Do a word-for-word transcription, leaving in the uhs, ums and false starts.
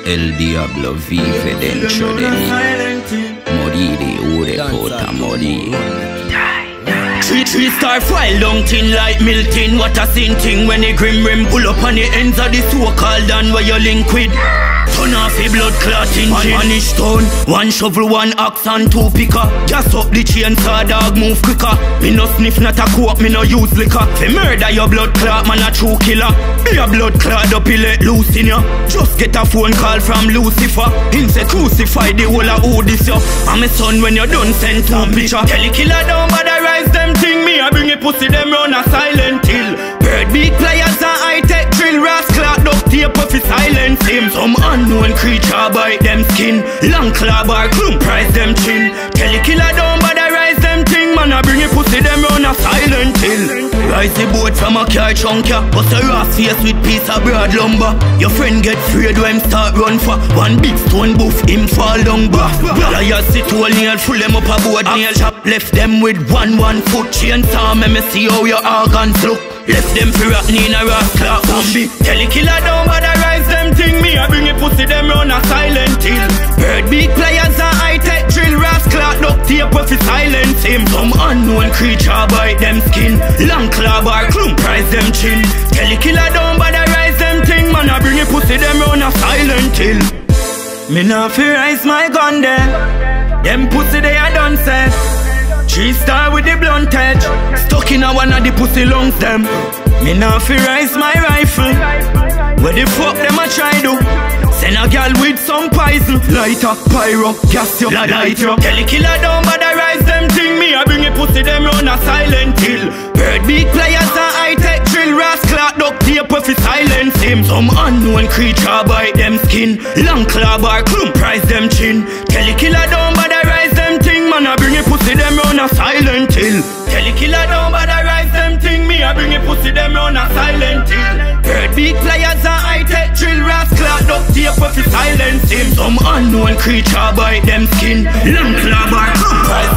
El diablo vive dentro de mí. Morire, ure kota morire. Three, three star file down thin like Milton. What a sin thing when the grim rim pull up on the ends of the so-called and where you link with. Turn off the blood clotting chin. One inch stone, one shovel, one axe and two picker. Gas up the chainsaw, dog move quicker. Me no sniff, not a coke, me no use liquor. Fi murder your blood clot, man a true killer. Be a blood clot up, he let loose in ya. Just get a phone call from Lucifer. Him say crucify the whole of who this ya. And me son when you done send two picture. Tell the killer down, but I rise them thing. Me I bring a pussy them round a silent hill. Bird beat players and high-tech drill. Rascal duct tape off his silence him. Some unknown creature bite them skin. Long claw bar clump price them chin. Tell the killer down but I rise them thing. Man I bring a pussy them round a silent hill. Rise the boat from a car chunk ya. Bust a raw face with piece of broad lumber. Your friend get afraid when him start run for. One big stone buff him fall down back. Liars sit all nail full them up a board nail chop. Left them with one one foot chainsaw. Me me see how your organs look. Left them for rotten in a rock clock bumpy. Tell the killer down but I rise them thing. Me I bring a pussy them round a silent hill. Bird big players and high-tech drill. Rascal duct tape off his silence him. Some unknown creature bite them skin. Long claw bar clump price them chin. Tell the killer down but I rise them thing. Man I bring a pussy them round a silent hill. Me nah fi rise my gun there. Them pussy they a done set. Three star with the blunt edge. Stuck in a one of the pussy lungs them. Me nah fi rise my rifle. Where the fuck them a try do? Send a girl with some poison. Lighter, pyro, gas you, light you. Tell the killer down but I rise them thing. Me I bring a pussy them round a silent hill. Bird big players and high-tech drill. Rascal duct tape off his silence him. Some unknown creature bite them skin. Long claw bar clump price them chin. Tell the killer down but I rise them thing. Man I bring a pussy them round a silent hill. Tell the killer down but I rise them thing. Me I bring a pussy them round a silent hill. Bird big players and high-tech drill. Rascal duct tape off his silence him. Some unknown creature bite them skin. Long claw bar clump price